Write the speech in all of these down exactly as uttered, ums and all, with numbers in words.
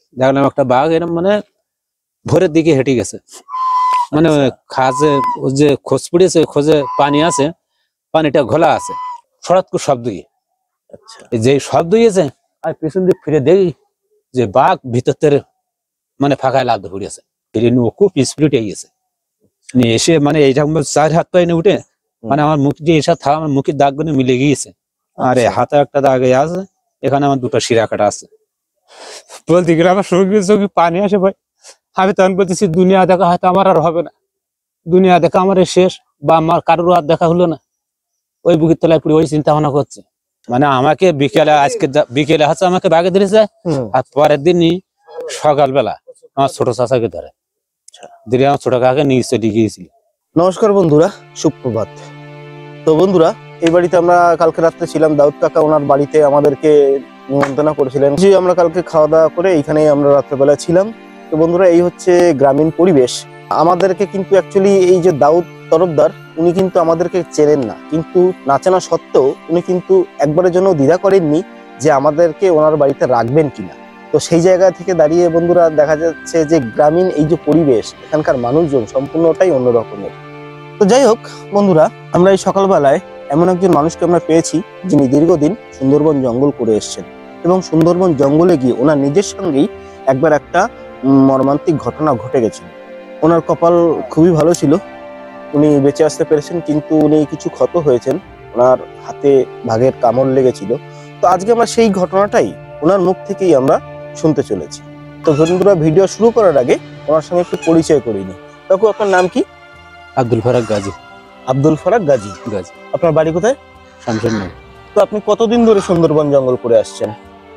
দেখলাম একটা বাঘ এরকম মানে ভোরের দিকে হেঁটে গেছে, মানে খাজে যে খোঁজ পড়েছে, খোঁজে পানি আছে, পানিটা ঘোলা আছে, হঠাৎ করে শব্দ ইয়ে যে শব্দ ইয়েছে আর পেছন দিয়ে ফিরে দেখি যে বাঘ ভিতর মানে ফাঁকায় লাভ ধরিয়েছে, ফিরে নিয়ে খুব স্পিরিটে গিয়েছে নিয়ে এসে মানে এইরকম চার হাত পায়ে উঠে মানে আমার মুখ দিয়ে এসে থাকা আমার মুখের দাগগুলো মিলে গিয়েছে, আর এই হাতে একটা দাগ আছে, এখানে আমার দুটো শিরা কাটা আছে। বলতে গেলে আমার শরীরের চোখে পানি আসে ভাই। আমি তখন বলতেছি দুনিয়া দেখা হয়তো আমার আর হবে না, দুনিয়া দেখা আমার শেষ, বা আমার কারোর আর দেখা হলো না। ওই বুকের তলায় পুরো ওই চিন্তা ভাবনা করছে, মানে আমাকে বিকেলে আজকে বিকেলে হচ্ছে আমাকে বাঘে ধরেছে, আর পরের দিনই সকালবেলা আমার ছোট চাচাকে ধরে, ধরে আমার ছোট কাকাকে নিয়ে চলে গিয়েছিল। নমস্কার বন্ধুরা, সুপ্রভাত। তো বন্ধুরা, এই বাড়িতে আমরা কালকে রাত্রে ছিলাম, দাউদ কাকা ওনার বাড়িতে আমাদেরকে নিমন্ত্রণ করেছিলেন, আমরা কালকে খাওয়া দাওয়া করে এইখানেই আমরা রাত্রেবেলা ছিলাম। তো বন্ধুরা, এই হচ্ছে গ্রামীণ পরিবেশ। আমাদেরকে কিন্তু অ্যাকচুয়ালি এই যে দাউদ তরফদার, উনি কিন্তু আমাদেরকে চেনেন না, কিন্তু না চেনা সত্ত্বেও উনি কিন্তু একবারের জন্য দ্বিধা করেননি যে আমাদেরকে ওনার বাড়িতে রাখবেন কিনা। তো সেই জায়গা থেকে দাঁড়িয়ে বন্ধুরা দেখা যাচ্ছে যে গ্রামীণ এই যে পরিবেশ, এখানকার মানুষজন সম্পূর্ণটাই অন্য রকমের। তো যাই হোক বন্ধুরা, আমরা এই সকালবেলায় এমন একজন মানুষকে আমরা পেয়েছি যিনি দীর্ঘদিন সুন্দরবন জঙ্গল করে এসছেন, এবং সুন্দরবন জঙ্গলে গিয়ে ওনার নিজের সঙ্গেই একবার একটা মর্মান্তিক ঘটনা ঘটে গেছিল। ওনার কপাল খুবই ভালো ছিল, উনি বেঁচে আসতে পেরেছেন, কিন্তু উনি কিছু ক্ষত হয়েছেন, ওনার হাতে বাঘের কামড় লেগেছিল। তো আজকে আমরা সেই ঘটনাটাই ওনার মুখ থেকেই আমরা শুনতে চলেছি। তো বন্ধুরা, ভিডিও শুরু করার আগে ওনার সঙ্গে একটু পরিচয় করে নিই। কাকু, আপনার নাম কি? আব্দুল ফারাক গাজী। আব্দুল ফারাক গাজী গাজী আপনার বাড়ি কোথায়? শামশেরনগর। তো আপনি কতদিন ধরে সুন্দরবন জঙ্গল করে আসছেন?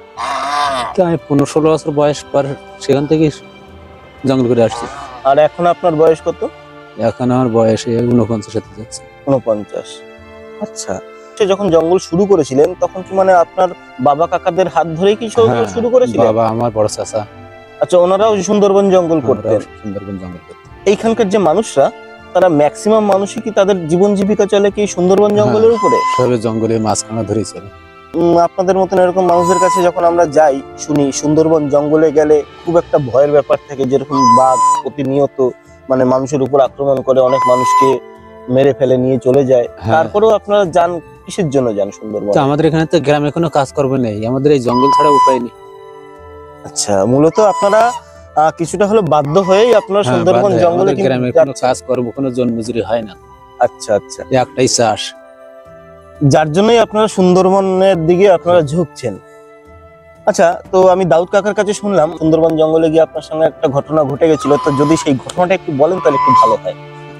আমি পনেরো ষোলো বছর বয়স পর সেখান থেকে জঙ্গল করে আসছি। আর এখন আপনার বয়স কত? এখন আমার বয়স উনপঞ্চাশ হতে যাচ্ছে। উনপঞ্চাশ। আচ্ছা, যখন জঙ্গল শুরু করেছিলেন তখন কি মানে আপনার বাবা কাকাদের হাত ধরেই কি শুরু করেছিলেন? বাবা আমার বড় চাচা। আচ্ছা, ওনারাও সুন্দরবন জঙ্গল করতেন? সুন্দরবন জঙ্গল করতেন। এইখানকার যে মানুষরা, তারা ম্যাক্সিমাম মানুষই কি তাদের জীবন জীবিকা চলে কি সুন্দরবন জঙ্গলের উপরে? সবে জঙ্গলে মাঝখানে ধরেছে। আপনাদের মতন এরকম মানুষদের কাছে যখন আমরা যাই, শুনি সুন্দরবন জঙ্গলে গেলে খুব একটা ভয়ের ব্যাপার থাকে, যেরকম বাঘ প্রতিনিয়ত মানে মানুষের উপর আক্রমণ করে, অনেক মানুষকে মেরে ফেলে নিয়ে চলে যায়। তারপরেও আপনারা যান কিসের জন্য যান সুন্দরবন? আমাদের এখানে তো গ্রামে কোনো কাজ করবে নেই, আমাদের এই জঙ্গল ছাড়া উপায় নেই। আচ্ছা, মূলত আপনারা কিছুটা হলে বাধ্য হয়েই আপনারা সুন্দরবন জঙ্গলে গ্রামে কোনো কাজ করবো, কোনো জন্মজুরি হয় না। আচ্ছা আচ্ছা, একটাই চাষ, যার জন্যই আপনারা সুন্দরবনের দিকে আপনারা ঝুঁকছেন। আচ্ছা, তো আমি দাউদ কাকার কাছে শুনলাম সুন্দরবন জঙ্গলে গিয়ে আপনার সঙ্গে একটা ঘটনা ঘটে গেছিল, তো যদি সেই ঘটনাটা একটু বলেন তাহলে একটু ভালো হয়।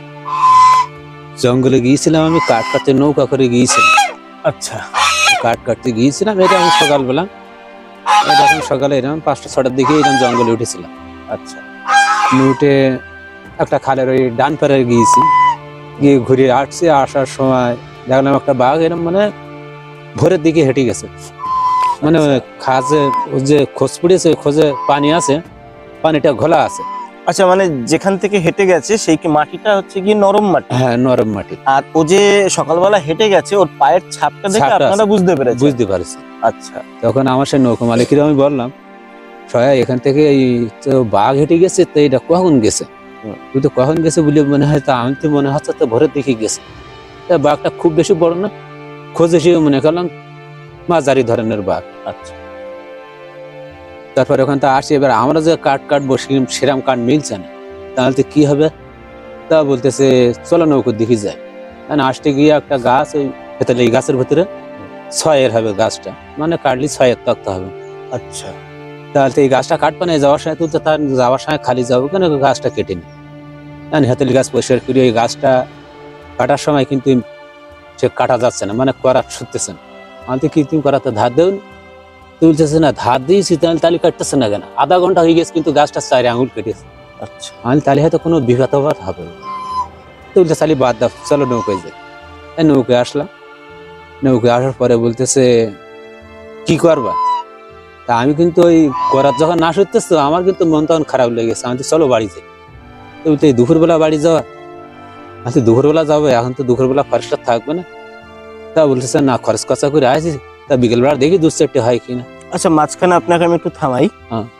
জঙ্গলে গিয়েছিলাম আমি, কাঠ কাটতে, নৌকা করে গিয়েছিলাম। আচ্ছা, কাঠ কাটতে গিয়েছিলাম, এটা আমি সকালবেলা, এখন সকালে এরকম পাঁচটা ছটার দিকে এরকম জঙ্গলে উঠেছিলাম। আচ্ছা, উঠে একটা খালের ওই ডান পারে গিয়েছি, গিয়ে ঘুরে আসছি, আসার সময় দেখলাম একটা বাঘ এরকম মানে ভোরের দিকে হেঁটে গেছে, মানে খাজে যে খোঁজ পড়েছে, খোঁজে পানি আছে, পানিটা ঘোলা আছে। আচ্ছা, মানে যেখান থেকে হেঁটে গেছে সেই মাটিটা হচ্ছে কি নরম মাটি? হ্যাঁ, নরম মাটি। আর ও যে সকালবেলা হেঁটে গেছে, ওর পায়ের ছাপটা দেখে আপনারা বুঝতে পেরেছেন? বুঝতে পারছি। আচ্ছা, তখন আমার সেই নৌকা মালিকের আমি বললাম, সবাই এখান থেকে এই তো বাঘ হেঁটে গেছে, তো এটা কখন গেছে? তুই তো কখন গেছে বলে মনে হয়, তা আমি তো মনে হচ্ছে তো ভোরের দিকে গেছে। তা বাঘটা খুব বেশি বড় না, খোঁজে সে মনে করলাম মাঝারি ধরনের বাঘ। আচ্ছা, তারপরে ওখান থেকে আসি, এবার আমরা যে কাঠ কাটবো সেরাম কাঠ মিলছে না, তাহলে তো কি হবে? তা বলতেছে চলো নৌকোর দিকে যাই। আসতে গিয়ে একটা গাছ, ওই ভেতরে এই গাছের ভেতরে ছয়ের হবে গাছটা, মানে কাটলি ছয়ের তক্ত হবে। আচ্ছা, তাহলে এই গাছটা কাটবে না, যাওয়ার সময় তুলতে, তার যাওয়ার সময় খালি যাবো কেন, গাছটা কেটে নি। হেতলি গাছ পরিষ্কার করি, ওই গাছটা কাটার সময় কিন্তু সে কাটা যাচ্ছে না, মানে করা ছুটতেছে না। আমি কি তুমি করাতে ধার দেও তুলতেছে না, ধার দিয়েছি তাহলে তালি কাটতেছে না কেন? আধা ঘন্টা হয়ে গেছে কিন্তু গাছটা চারি আঙুল কেটেছে। আচ্ছা, আমি তাহলে হয়তো কোনো বিঘাত হবে, তুলতে চালি বাদ দাও, চলো নৌকায় যাই। নৌকায় আসলাম, নৌকায় আসার পরে বলতেছে কি করবা? তা আমি কিন্তু ওই করার যখন না সরতেছে, আমার কিন্তু মন তখন খারাপ লেগেছে। আমি তো চলো বাড়ি যাই। তো বলতে দুপুরবেলা বাড়ি যাওয়া, আচ্ছা দুপুরবেলা যাবো, এখন তো দুপুরবেলা খরচটা থাকবে না। তা বলতেছে না, খরচ খরচা করে আসি, তা বিকেলবেলা দেখি দু চারটে হয় কিনা। আচ্ছা, মাঝখানে আপনাকে আমি একটু থামাই।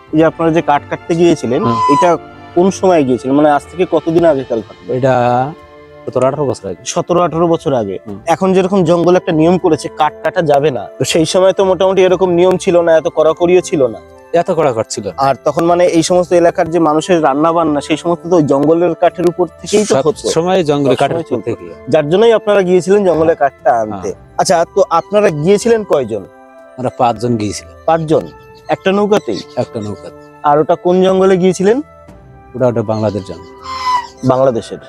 এই যে আপনারা যে কাঠ কাটতে গিয়েছিলেন, হুম। এটা কোন সময় গিয়েছিলেন, মানে আজ থেকে কতদিন আগে কাল কাটতে? এটা সতেরো আঠারো বছর আগে। সতেরো আঠারো বছর আগে। হুম। এখন যেরকম জঙ্গলে একটা নিয়ম করেছে কাঠ কাটা যাবে না, তো সেই সময় তো মোটামুটি এরকম নিয়ম ছিল না, এত কড়াকড়িও ছিল না। এত কড়া কাটছিল না। আর তখন মানে এই সমস্ত এলাকার যে মানুষের রান্না বান্না সেই সমস্ত তো ওই জঙ্গলের কাঠের উপর থেকেই তো সব হতো, সময় জঙ্গলে সব কাঠের সময় উপর চলতো। থেকে। যার জন্যই আপনারা গিয়েছিলেন জঙ্গলে কাঠটা আনতে। আচ্ছা, তো আপনারা গিয়েছিলেন কয়জন? আমরা পাঁচজন গিয়েছিলাম পাঁচজন একটা নৌকাতেই? একটা নৌকা। আর ওটা কোন জঙ্গলে গিয়েছিলেন? ওটা ওটা বাংলাদেশ জঙ্গল, বাংলাদেশের।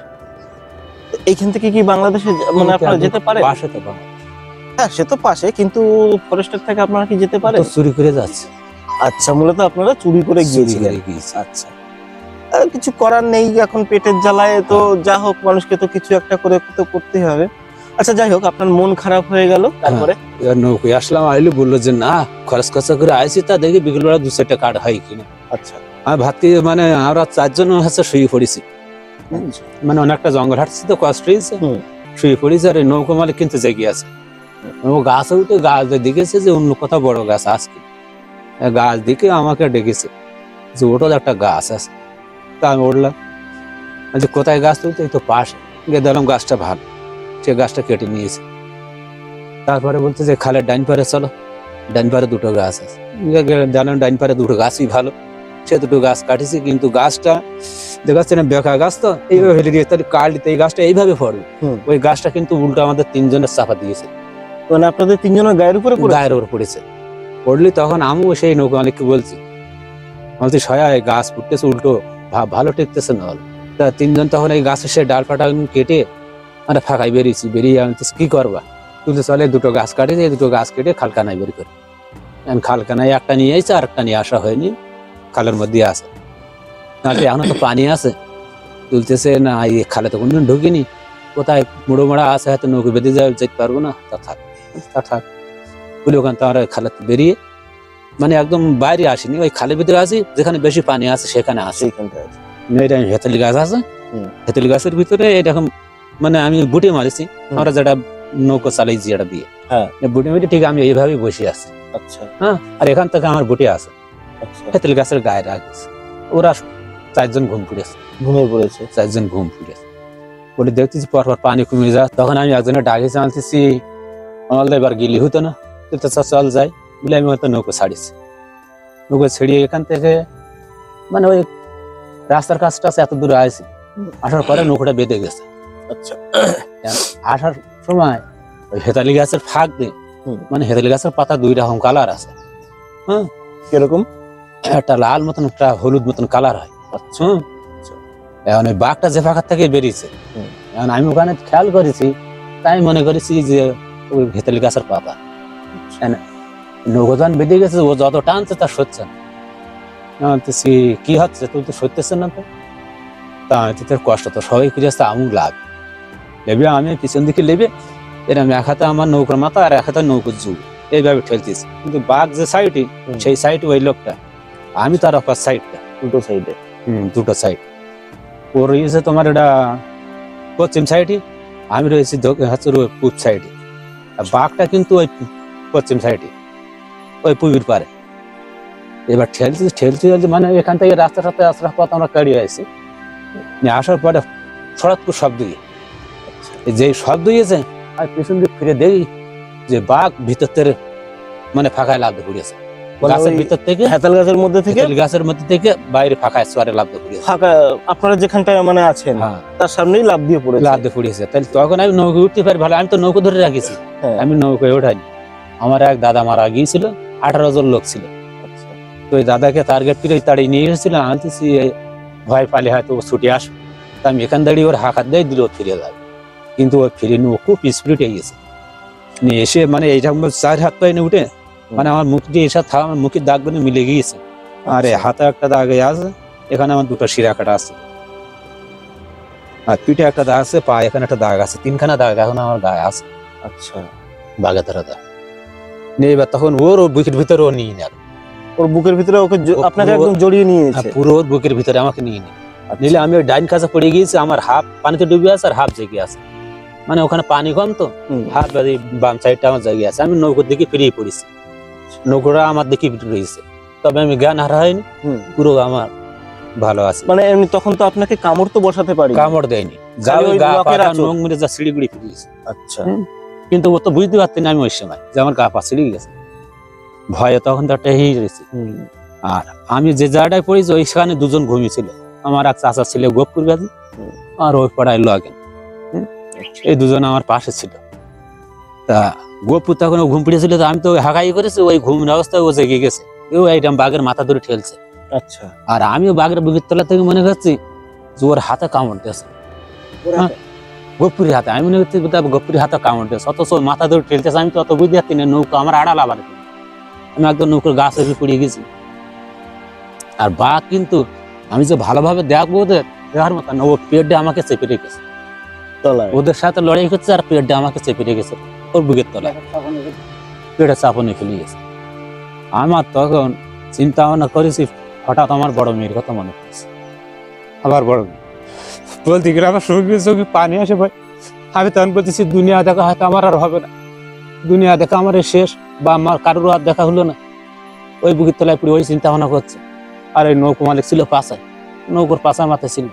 তো এইখান থেকে কি বাংলাদেশে যা- মানে আপনারা যেতে পারেন? পাশে তো বাংলা। হ্যাঁ, সে তো পাশে, কিন্তু ফরেস্টের থেকে আপনারা কি যেতে পারেন? তো চুরি করে যাচ্ছে। আচ্ছা, মূলত আপনারা চুরি করে চুরি গিয়েছিলেন। করে গিয়েছি। আচ্ছা, আর কিছু করার নেই, এখন পেটের জ্বালায় তো যা হোক মানুষকে তো কিছু একটা করে তো করতেই হবে। আচ্ছা, যাই হোক, আপনার মন খারাপ হয়ে গেল, তারপরে? এবার নৌকায় আসলাম, আইলে বললো যে না খরচ খরচা করে আইছি, তা দেখি বিকেল বেলা দু চারটা কাঠ হয় কিনা। আচ্ছা, আমি ভাবছি মানে আমরা চারজন হচ্ছে শুয়ে পড়েছি, মানে অনেকটা জঙ্গল হাঁটছি তো কষ্ট হয়েছে, হুম। শুয়ে পড়েছি। আর এই নৌকা মালিক কিন্তু জেগে আছে, ও গাছে উঠে গাছ দেখেছে যে অন্য কোথাও বড় গাছ আজকে, গাছ দেখে আমাকে ডেকেছে যে ওটা একটা গাছ আছে। তা আমি উঠলাম, যে কোথায় গাছ তুলতে, এই তো পাশে গিয়ে দেখলাম গাছটা ভালো, সে গাছটা কেটে নিয়েছে। তারপরে বলতে যে খালের ডাইন পারে চলো, ডাইন পারে দুটো গাছ আছে, জানেন ডাইন পারে দুটো গাছই ভালো, সে দুটো গাছ কাটিছে। কিন্তু গাছটা দেখাচ্ছে না বেকা গাছ, তো এইভাবে ফেলে দিয়ে তাহলে কাটতে এই গাছটা এইভাবে পড়বে, হুম। ওই গাছটা কিন্তু উল্টো আমাদের তিনজনের চাপা দিয়েছে, মানে আপনাদের তিনজনের গায়ের উপরে পড়ে? গায়ের ওপর পড়েছে। পড়লি তখন আমিও সেই নৌকা মালিককে বলছি, বলছি সয়া এই গাছ ফুটতেছে উল্টো, ভা- ভালো টেকতেছে না হলো। তা তিনজন তখন এই গাছের সে ডাল ফাটা কেটে মানে ফাঁকাই বেরিয়েছি, বেরিয়ে আমি বলছি, কি করবা? তুলতে চলে দুটো গাছ কাটিছে, এই দুটো গাছ কেটে খালকানায় বের করে, এখন খালকানায় একটা নিয়ে আইছে, আর একটা নিয়ে আসা হয়নি, খালের মধ্যে আছে। নাকি এখনো তো পানি আছে, তুলতেছে না, এই খালে তো কোনদিন ঢুকিনি, কোথায় মুড়ো মোড়া আছে, হয়তো নৌকে বেঁধে যাবে, যেতে পারবো না, তা থাক তা থাক বলে ওখান তো আমরা খালে বেরিয়ে মানে একদম বাইরে আসিনি, ওই খালের ভিতরে আছি, যেখানে বেশি পানি আছে সেখানে আসি। সেইখানটায় আছে। এটা হেতালি গাছ আছে, হুম। হেতালি গাছের ভিতরে এরকম মানে আমি বুটে মারিছি, আমরা যেটা নৌকো চালাইছি এটা দিয়ে, হ্যাঁ। বুটে মেরে ঠিক আমি এইভাবে বসে আছি, আচ্ছা, হ্যাঁ। আর এখান থেকে আমার বুটে আছে, আচ্ছা, হেতালি গাছের গায়ে রাখিস, ওরা চারজন ঘুম ফুটেছে, ঘুমিয়ে পড়েছে। চারজন ঘুম ফুটেছে। বলে দেখতেছি পরপর পানি কমে যায়, তখন আমি একজনের ডাকিছে, আনতেছি আমাদের এবার গিলি হতো না, তো চল যাই বলে আমি হয়তো নৌকো ছাড়িছি। নৌকো ছেড়িয়ে এখান থেকে মানে ওই রাস্তার কাছটা এত দূরে আসি, আসার পরে নৌকোটা বেঁধে গেছে। আচ্ছা, আসার সময় ওই হেতালি গাছের ফাঁক দিয়ে, হুম। মানে হেতালি গাছের পাতা দুই রকম কালার আছে, হ্যাঁ, কিরকম? একটা লাল মতন একটা হলুদ মতন কালার হয়, আচ্ছা, হুম। এখন ওই বাঘটা যে ফাঁকার থেকে বেরিয়েছে, হুম। এখন আমি ওখানে খেয়াল করেছি, তাই মনে করেছি যে ওই হেতালি গাছের পাতা। নৌকো যখন বেঁধে গেছে, ও যত টানছে তা সচ্ছে না। আমি বলতেছি, কি হচ্ছে, তুই তো সত্যছে না তো? তা আমি তো তোর কষ্ট তো সবাই করে আসতে, আমু লাভ লেবে, আমি পিছন দিকে লেবে এরম এক হাতে আমার নৌকার মাথা আর এক হাতে নৌকোর যুগ এইভাবে ঠেলতেছি, কিন্তু বাঘ যে সাইডে, সেই সাইড ওই লোকটা, আমি তার অপার সাইডটা, দুটো সাইডে। হম দুটো সাইড। ও রয়েছে তোমার এটা পশ্চিম সাইডে, আমি রয়েছি হচ্ছে পূব সাইডে, আর বাঘটা কিন্তু ওই পশ্চিম সাইডে, ওই পুবির পারে। এবার ঠেলছি ঠেলছি মানে এখান থেকে রাস্তার সাথে রাস্তার পথ আমরা কাড়িয়ে আসি, আসার পরে সড়ক শব্দ যে শব্দ হয়েছে, আর পিছন দিকে ফিরে দেখি যে বাঘ ভিতর থেকে মানে ফাঁকায় লাভ ঘুরিয়েছে, গাছের ভিতর থেকে, হেতাল গাছের মধ্যে থেকে, গাছের মধ্যে থেকে বাইরে ফাঁকায় সোয়ারে লাভ ঘুরিয়েছে। ফাঁকা আপনারা যেখানটায় মানে আছেন, হ্যাঁ, তার সামনেই লাভ দিয়ে পড়েছে। লাভ দিয়ে পড়িয়েছে। তাহলে তখন আমি নৌকা উঠতে পারি ভালো, আমি তো নৌকা ধরে রাখিছি, হ্যাঁ। আমি নৌকায় ওঠাইনি। আমার এক দাদা মারা গিয়েছিল, আঠারো জন লোক ছিল, তো ওই দাদাকে টার্গেট করে তাড়িয়ে নিয়ে এসেছিল। আনতেছি ভয় পালে হয়তো ও ছুটে আসবে, তা আমি এখান দাঁড়িয়ে ওর হাঁকাত দিয়ে দিল, ফিরে যাবে, কিন্তু ও ফিরে নি, ও খুব স্পিরিট গেছে নিয়ে এসে মানে এইরকম চার হাত পায়ে নিয়ে উঠে মানে আমার মুখ দিয়ে এসে থা আমার মুখের দাগ গুলো মিলে গিয়েছে, আর হাতে একটা দাগ আছে, এখানে আমার দুটো শিরা কাটা আছে, আর পিঠে একটা দাগ আছে, পা এখানে একটা দাগ আছে, তিনখানা দাগ এখন আমার গায়ে আছে। আচ্ছা, বাঘে ধরা দাগ নিয়ে এবার তখন ওর ওর বুকের ভিতরে ও নিয়ে নেয়, ওর বুকের ভিতরে ওকে আপনাকে একদম জড়িয়ে নিয়েছে, পুরো ওর বুকের ভিতরে আমাকে নিয়ে নেয়। নিলে আমি ওই ডাইন কাছে পড়ে গিয়েছি, আমার হাফ পানিতে ডুবে আছে আর হাফ জেগে আছে, মানে ওখানে পানি কম তো, হাফ বাম সাইডটা আমার জেগে আছে। আমি নৌকোর দিকে ফিরিয়ে পড়েছি, নৌকোটা আমার দিকে রয়েছে, তবে আমি জ্ঞান হারা হয়নি, হুম। পুরো আমার ভালো আছে। মানে এমনি তখন তো আপনাকে কামড় তো বসাতে পারি, কামড় দেয়নি, যা খালি ওই ওই গা লোকের পাটা আঁচড়। নোং মেরে যা সিঁড়িগুড়ি ফিরিয়েছে। আচ্ছা হুম। কিন্তু ও তো বুঝতে পারতেন না আমি ওই সময় যে আমার গা পা ছিঁড়ে গেছে, ভয়ে তখন তো একটা হেই রয়েছে। হুম। আর আমি যে জায়গাটায় পড়েছি ওইখানে দুজন ঘুমিয়েছিল, আমার এক চাচা ছিল গোপপুর গাছি, হুম। আর ওই পাড়ায় লাগেন, এই দুজন আমার পাশে ছিল। তা গোপুর তখন ও ঘুম পড়েছিল, তো আমি তো হাঁকাই করেছি, ওই ঘুম অবস্থায় ও জেগে গেছে, ও এইরকম বাঘের মাথা ধরে ঠেলছে। আচ্ছা আর আমিও বাঘের বুকের তলা থেকে মনে করছি যে ওর হাতে কামড় দিয়েছে, গোপুরের হাতে। আমি মনে করছি গোপুরের হাতে কামড় দিয়েছে, অথচ ওর মাথা ধরে ঠেলতেছে। আমি তো অত বুঝতে পারছি না, নৌকা আমার আড়াল আবার, আমি একদম নৌকার গাছ এসে পড়ে গেছি। আর বাঘ কিন্তু আমি যে ভালোভাবে দেখবো ওদের দেখার মতো না, ও পেট দিয়ে আমাকে চেপে রেখেছে, তলায় ওদের সাথে লড়াই করছে আর পেট দিয়ে আমাকে চেপে রেখেছে ওর বুকের তলায়, পেটে চাপনে ফেলে গেছে। আমার তখন চিন্তা ভাবনা করেছি, হঠাৎ আমার বড় মেয়ের কথা মনে পড়েছে। আবার বড় মেয়ে বলতে গেলে আমার সঙ্গে সঙ্গে পানি আসে ভাই। আমি তখন বলতেছি দুনিয়া দেখা হয়তো আমার আর হবে না, দুনিয়া দেখা আমার শেষ, বা আমার কারোর আর দেখা হলো না। ওই বুকের তলায় পড়ে ওই চিন্তা ভাবনা করছে। আর ওই নৌকো মালিক ছিল পাশায়, নৌকোর পাশার মাথায় ছিল।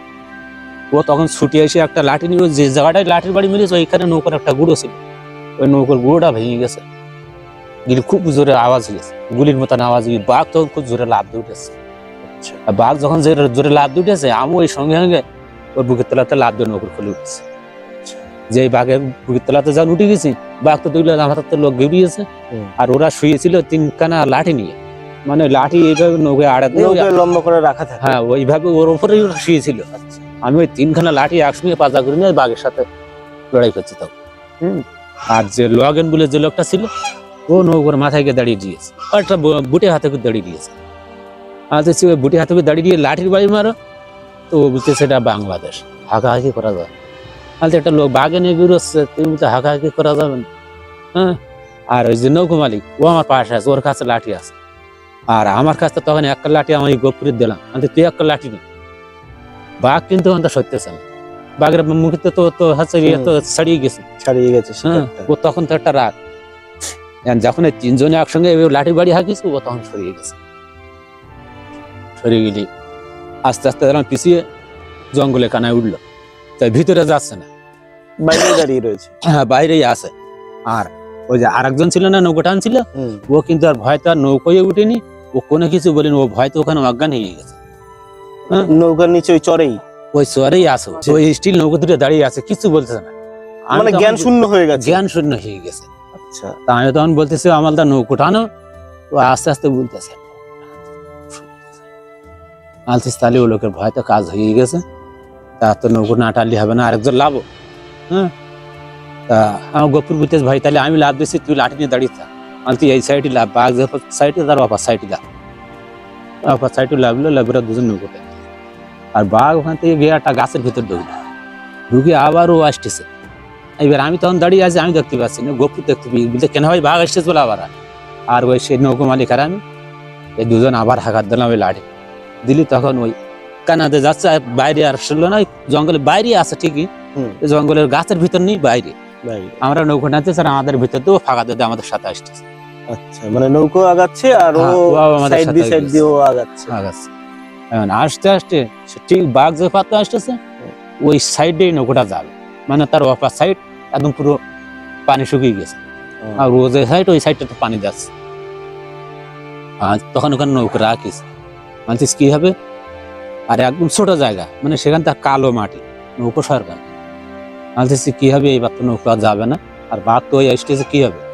ও তখন ছুটি এসে একটা লাঠি নিয়ে, যে জায়গাটায় লাঠির বাড়ি মিলেছে ওইখানে নৌকার একটা গুঁড়ো ছিল, ওই নৌকার গুঁড়োটা ভেঙে গেছে, গিয়ে খুব জোরে আওয়াজ হয়েছে, গুলির মতন আওয়াজ হয়ে বাঘ তখন খুব জোরে লাফ দিয়ে উঠেছে। আর বাঘ যখন যে জোরে লাফ দিয়ে উঠেছে, আমি ওই সঙ্গে সঙ্গে ওর বুকের তলাতে লাফ দিয়ে নৌকর খুলে উঠেছে। যে বাঘের বুকের তলাতে যখন উঠে গেছি, বাঘ তো দেখলো আমার হাতে লোক ঘুরিয়েছে, আর ওরা শুয়েছিল তিনখানা লাঠি নিয়ে, মানে লাঠি এইভাবে নৌকে আড়াতে লম্বা করে রাখা থাকে। হ্যাঁ ওইভাবে ওর উপরেই ওরা শুয়েছিল। আমি ওই তিনখানা লাঠি একসঙ্গে পাজা করে নিয়ে বাঘের সাথে লড়াই করছি তখন। হম আর যে লগেন বলে যে লোকটা ছিল, ও নৌকার মাথায় গিয়ে দাঁড়িয়ে দিয়েছে, একটা বুটে হাতে করে দাঁড়িয়ে দিয়েছে। আর ওই বুটে হাতে করে দাঁড়িয়ে দিয়ে লাঠির বাড়ি মারো, তো ও বলছে সেটা বাংলাদেশ, হাঁকাহাঁকি করা যায়। তাহলে একটা লোক বাঘে নিয়ে বেরোচ্ছে, তুমি বলতে হাঁকাহাঁকি করা যাবে না। হ্যাঁ আর ওই যে নৌকো মালিক ও আমার পাশে আছে, ওর কাছে লাঠি আছে, আর আমার কাছে তখন একটা লাঠি আমি গোপুরে দিলাম, আমি তুই একটা লাঠি নি। বাঘ কিন্তু আমাদের সত্যছে না, বাঘের মুখে তো তো হচ্ছে তো ছাড়িয়ে গেছে, ছাড়িয়ে গেছে। হ্যাঁ ও তখন তো একটা রাগ, যখন এই তিনজনে একসঙ্গে লাঠি বাড়ি হাঁকিয়েছে, ও তখন সরিয়ে গেছে। সরিয়ে গেলি আস্তে আস্তে যখন পিছিয়ে জঙ্গলে কানায় উঠলো, তাই ভিতরে যাচ্ছে না, বাইরে দাঁড়িয়ে রয়েছে। হ্যাঁ বাইরেই আছে। আর ওই যে আরেকজন ছিল না নৌকো টানছিল, ও কিন্তু আর ভয় তো আর নৌকোয় উঠেনি, ও কোনো কিছু বলেনি, ও ভয় তো ওখানে অজ্ঞান হয়ে গেছে। নৌকার নিচে ওই চরেই ওই চরেই আছে, ওই স্টিল নৌকো দুটো দাঁড়িয়ে আছে, কিছু বলতেছে না, মানে জ্ঞান শূন্য হয়ে গেছে। জ্ঞান শূন্য হয়ে গেছে। আচ্ছা তা আমি তখন বলতেছি আমালদা নৌকো টানো, ও আস্তে আস্তে বলতেছে আলতিস, তাহলে ও লোকের ভয় তো কাজ হয়ে গেছে, তা তো নৌকো না টানলে হবে না, আরেকজন লাভ। হ্যাঁ তা আমার গোপুর বলতেছে ভাই তাহলে আমি লাভ দিচ্ছি, তুই লাঠি নিয়ে দাঁড়িয়ে থাক, আমি তুই এই সাইডে লাভ, বাঘ সাইডে তার অপার সাইডে লাভ, অপার সাইডে লাভলো, লাভরা দুজন নৌকো টান। আর বাঘ ওখান থেকে গিয়ে একটা গাছের ভিতর ঢুকলো, ঢুকে আবার ও আসতেছে। এবার আমি তখন দাঁড়িয়ে আছি, আমি দেখতে পাচ্ছি না, গোপুর দেখতে পাই, বলতে কেন ভাই বাঘ আসতেছে বলে আবার। আর ওই সেই নৌকো মালিক আর আমি এই দুজন আবার হাঁকাত দিলাম ওই লাঠি দিলি, তখন ওই কানাতে যাচ্ছে, বাইরে আর শুনলো না, জঙ্গলের বাইরে আছে ঠিকই, জঙ্গলের গাছের ভিতর নেই, বাইরে আমরা নৌকো টানতে, স্যার আমাদের ভিতর তো ফাঁকা দিতে আমাদের সাথে আসতেছে। আচ্ছা মানে নৌকো আগাচ্ছে আর ও সাইড বাই সাইড দিয়ে আগাচ্ছে আগাচ্ছে আস্তে আস্তে ঠিক বাঘ যে পাতে আসতেছে ওই সাইডে নৌকোটা যাবে, মানে তার অপার সাইড একদম পুরো পানি শুকিয়ে গেছে, আর ও যে সাইড ওই সাইডটা তো পানি যাচ্ছে। আর তখন ওখানে নৌকো রাখিস, মানছিস কি হবে, আর একদম ছোট জায়গা, মানে সেখান থেকে কালো মাটি, নৌকো সরকার মানছিস কি হবে, এইবার তো নৌকো যাবে না, আর বাঘ তো ওই আসতেছে কি হবে।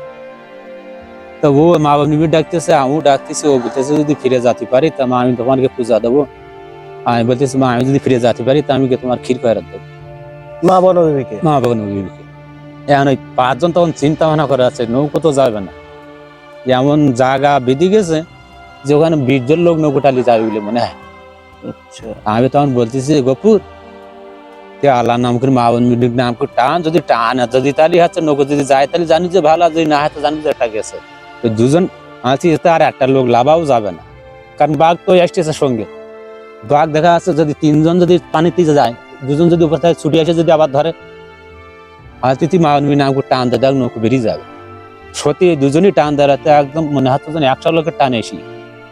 তো ও মা বাবা নিবি ডাকতেছে, আমিও ডাকতেছি, ও বলতেছে যদি ফিরে যেতে পারি তা মা আমি তোমাকে পূজা দেবো, আমি বলতেছি মা আমি যদি ফিরে যেতে পারি তা আমি তোমার ক্ষীর করে দেবো, মা বনবিবিকে মা বনবিবিকে। এখন ওই পাঁচজন তখন চিন্তা ভাবনা করে আছে, নৌকো তো যাবে না, এমন জায়গা বেঁধে গেছে যে ওখানে বিশ জন লোক নৌকো টালি যাবে বলে মনে হয়। আমি তখন বলতেছি গোপুর আল্লাহ নাম করে মা বনবিবির নাম করে টান, যদি টান যদি তালি হচ্ছে নৌকো যদি যায় তাহলে জানি যে ভালো, যদি না হয় তো জানি যে এটা গেছে। দুজন আছি আর একটা লোক লাভাও যাবে না, কারণ বাঘ তো আসতেছে সঙ্গে, বাঘ দেখা যাচ্ছে যদি তিনজন যদি পানিতে যায়, দুজন যদি উপর থেকে ছুটে আসে যদি আবার ধরে, আর তিথি মা নাম করে টান দেয় নৌকো বেরিয়ে যাবে। সত্যি দুজনই টান দেওয়াতে একদম মনে হচ্ছে যেন একশো লোকের টান এসি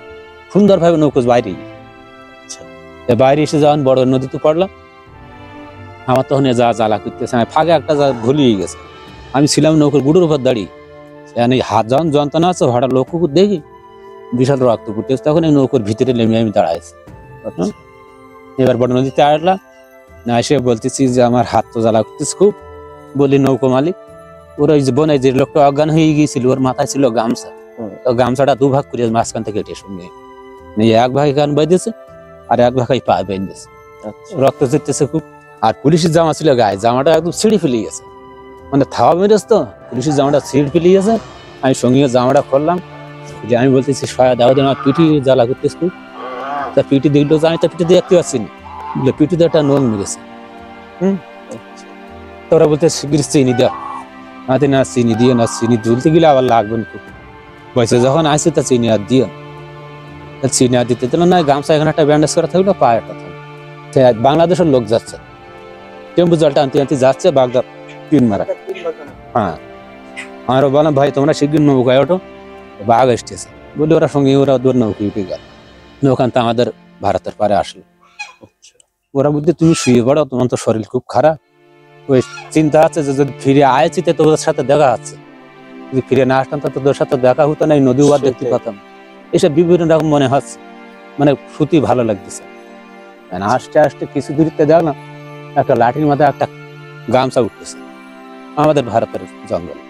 সুন্দরভাবে নৌকো বাইরে বাইরে এসে যখন বড় নদীতে পড়লাম, আমার তখন যা জ্বালা করতেছে, আমি ফাঁকে একটা যা ভুলিয়ে গেছে। আমি ছিলাম নৌকোর গুড়ের উপর দাঁড়িয়ে, এই হাত যখন যন্ত্রণা আছে হঠাৎ লক্ষ্য করে দেখি বিশাল রক্ত পড়তেছে, তখন এই নৌকোর ভিতরে নেমে আমি দাঁড়াইছি। এবার বড় নদীতে আসলাম, না এসে বলতেছি যে আমার হাত তো জ্বালা করতেছে খুব। বলি নৌকো মালিক, ওর ওই যে বোনে যে লোকটা অজ্ঞান হয়ে গিয়েছিল, ওর মাথায় ছিল গামছা, তো গামছাটা দু ভাগ করে মাঝখান থেকে কেটে সঙ্গে এক ভাগে কান বেঁধেছে আর এক ভাগে পা বেঁধেছে, রক্ত ঝরতেছে খুব। আর পুলিশের জামা ছিল গায়ে, জামাটা একদম ছিঁড়ে ফেলে গেছে, মানে থাওয়া মেরেছে তো পুলিশের জামাটা ছিঁড়ে ফেলে গেছে। আমি সঙ্গে জামাটা খুললাম, যে আমি বলতেছি সয়া দাও দেন, আমার পিঠি জ্বালা করতেছে খুব। তা পিঠি দেখলো যে আমি তো পিঠি দেখতে পাচ্ছি না, পিঠিতে একটা নোল মেরেছে। হম তোরা বলতে শিগগির চিনি দেওয়া, আমাকে না চিনি দিয়ে না, চিনি তুলতে গেলে আবার লাগবে না খুব, পয়সা যখন আসছে তা চিনি আর দিও না, চিনি আর দিতে দিল না। গামছা এখানে একটা ব্যান্ডেজ করা থাকলো, পায়ে একটা থাকলো। বাংলাদেশের লোক যাচ্ছে, টেম্পু জলটা আনতে আনতে যাচ্ছে বাগদা পিন মারা। হ্যাঁ, আমারও বললাম ভাই তোমরা শিগগির নৌকায় ওঠো, বাঘ এসতেছে বলে ওরা সঙ্গে ওরা দূর নৌকি উঠে গেল। ওখান থেকে আমাদের ভারতের পারে আসলো। ওরা বলতে তুমি শুয়ে পড়ো, তোমার তো শরীর খুব খারাপ। ওই চিন্তা আছে যে যদি ফিরে আয়েছি তো তোদের সাথে দেখা আছে, যদি ফিরে না আসতাম তো তোদের সাথে দেখা হতো না, এই নদী ওয়ার দেখতে পেতাম। এসব বিভিন্ন রকম মনে হচ্ছে, মানে সত্যি ভালো লাগতেছে। আস্তে আস্তে কিছু দূরত্বে দেখলাম একটা লাঠির মাথায় একটা গামছা উঠতেছে, আমাদের ভারতের জঙ্গল।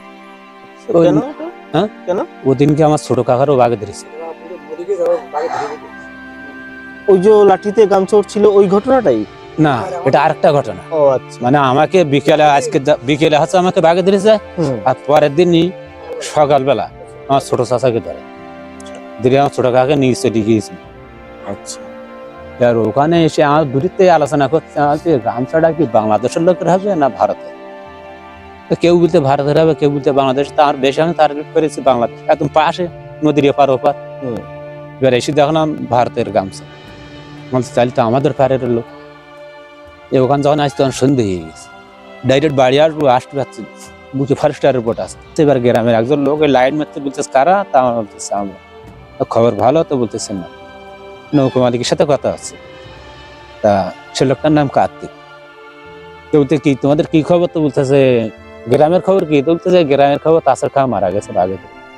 হ্যাঁ, ওদিনকে আমার ছোট কাকারও বাঘে ধরেছে। ওই যে লাঠিতে গামছা উঠছিল ওই ঘটনাটাই না, এটা আরেকটা ঘটনা। ও আচ্ছা, মানে আমাকে বিকেলে, আজকে বিকেলে হচ্ছে আমাকে বাঘে ধরেছে, আর পরের দিনই সকালবেলা আমার ছোট চাচাকে ধরে ধরে আমার ছোট কাকাকে নিয়ে চলে গিয়েছিল। আচ্ছা, আর ওখানে এসে আমার দূরিতে আলোচনা করছে গামছাটা কি বাংলাদেশের লোকের হবে না ভারতের। কেউ বলতে ভারতের হবে, কেউ বলতে বাংলাদেশ। তার বেশি আমি টার্গেট করেছি বাংলাদেশ, একদম পাশে নদীর এপার ওপার। এবার এসে দেখলাম ভারতের গামছা, বলছে তাহলে তো আমাদের পাড়ের লোক। ওখানে যখন আসতে তখন সন্ধে হয়ে গেছে, ডাইরেক্ট বাড়ি আসবো, আসতে পারছি বুঝে ফরেস্টার রিপোর্ট আসছে। এবার গ্রামের একজন লোক লাইন মারতে বলতেছে কারা, তা আমার বলতেছে আমরা। খবর ভালো তো বলতেছেন না, নৌকো মালিকের সাথে কথা হচ্ছে। তা সে লোকটার নাম কার্তিক। তো বলতে কি তোমাদের কি খবর, তো বলতেছে গ্রামের খবর কি, তো বলতেছে গ্রামের খবর তাছাড়া খা মারা গেছে বাঘে।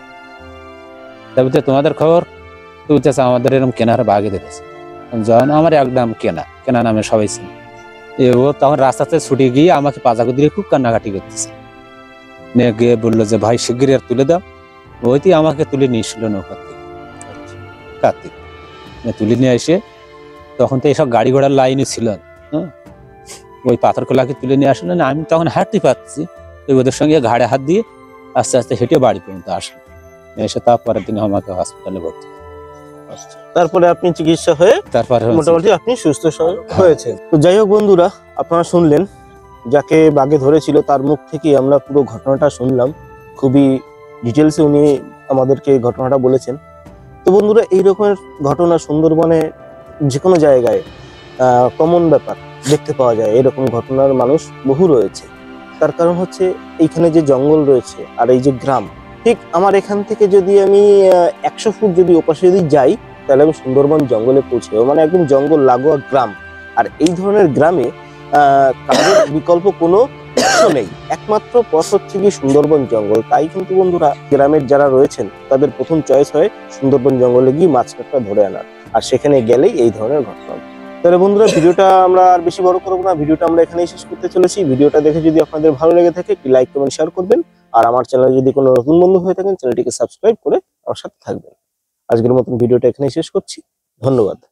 তা বলতে তোমাদের খবর, তো বলতেছে আমাদের এরকম কেনার বাঘে ধরেছে। যখন আমার একদম কেনা কেনা নামে সবাই ছিল, ও তখন রাস্তাতে ছুটে গিয়ে আমাকে পাজাকু দিয়ে খুব কান্নাকাটি করতেছে। নিয়ে গিয়ে বললো যে ভাই শিগগির আর তুলে দাও। ওইটি আমাকে তুলে নিয়েছিল নৌকার থেকে কার্তিক, তুলে নিয়ে এসে তখন তো এইসব গাড়ি ঘোড়ার লাইনে ছিল, হ্যাঁ, ওই পাথর কোলাকে তুলে নিয়ে আসলো না। আমি তখন হাঁটতে পারছি, ওদের সঙ্গে ঘাড়ে হাত দিয়ে আস্তে আস্তে হেঁটে বাড়ি পর্যন্ত আসলো। এসে তারপরের দিন আমাকে হসপিটালে ভর্তি। তারপরে আপনি চিকিৎসা হয়ে তারপরে মোটামুটি আপনি সুস্থ হয়েছে। তো যাই হোক বন্ধুরা, আপনারা শুনলেন যাকে বাঘে ধরেছিল তার মুখ থেকে আমরা পুরো ঘটনাটা শুনলাম। খুবই ডিটেলসে উনি আমাদেরকে ঘটনাটা বলেছেন। তো বন্ধুরা, এই রকমের ঘটনা সুন্দরবনে যে কোনো জায়গায় কমন ব্যাপার দেখতে পাওয়া যায়। এরকম ঘটনার মানুষ বহু রয়েছে। তার কারণ হচ্ছে এইখানে যে জঙ্গল রয়েছে আর এই যে গ্রাম, ঠিক আমার এখান থেকে যদি আমি একশো ফুট যদি ওপাশে যদি যাই তাহলে আমি সুন্দরবন জঙ্গলে পৌঁছে যাবো, মানে একদম জঙ্গল লাগোয়া গ্রাম। আর এই ধরনের গ্রামে আহ কাজের বিকল্প কোনো নেই, একমাত্র পথ হচ্ছে কি সুন্দরবন জঙ্গল। তাই কিন্তু বন্ধুরা, গ্রামের যারা রয়েছেন তাদের প্রথম চয়েস হয় সুন্দরবন জঙ্গলে গিয়ে মাছ কাঁকড়া ধরে আনার, আর সেখানে গেলেই এই ধরনের ঘটনা। তাহলে বন্ধুরা, ভিডিওটা আমরা আর বেশি বড় করবো না, ভিডিওটা আমরা এখানেই শেষ করতে চলেছি। ভিডিওটা দেখে যদি আপনাদের ভালো লেগে থাকে একটি লাইক কমেন্ট শেয়ার করবেন, আর আমার চ্যানেলে যদি কোনো নতুন বন্ধু হয়ে থাকেন চ্যানেলটিকে সাবস্ক্রাইব করে আমার সাথে থাকবেন। আজকের মতন ভিডিওটা এখানেই শেষ করছি, ধন্যবাদ।